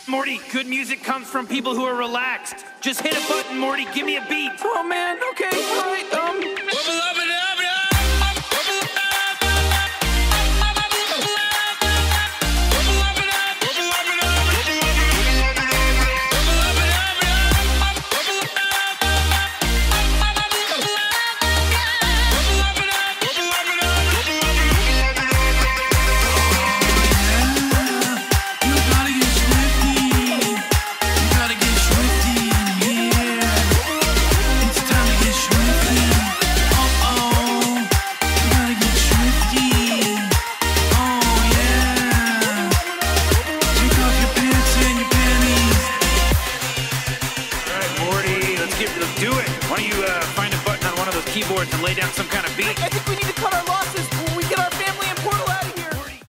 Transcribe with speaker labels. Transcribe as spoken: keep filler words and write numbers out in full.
Speaker 1: Morty, good music comes from people who are relaxed. Just hit a button, Morty. Give me a beat.
Speaker 2: Oh man, okay, all right, um.
Speaker 1: Do it. Why don't you uh, find a button on one of those keyboards and lay down some